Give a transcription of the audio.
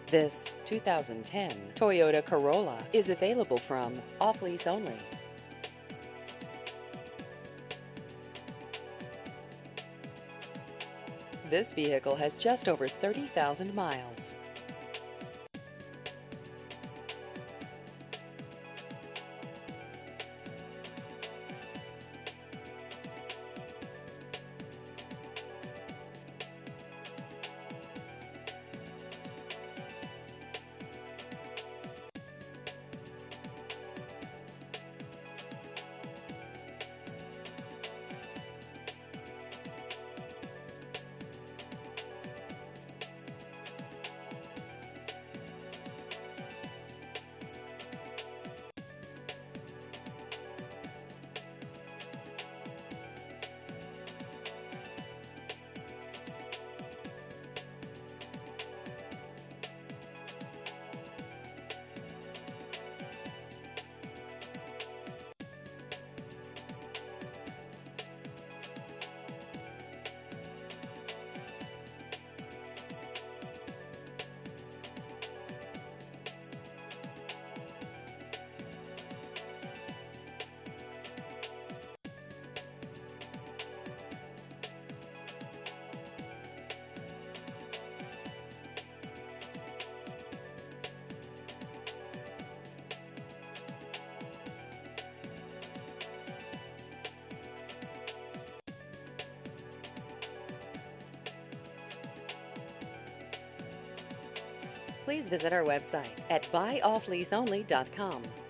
This 2010 Toyota Corolla is available from off-lease only. This vehicle has just over 30,000 miles. Please visit our website at buyoffleaseonly.com.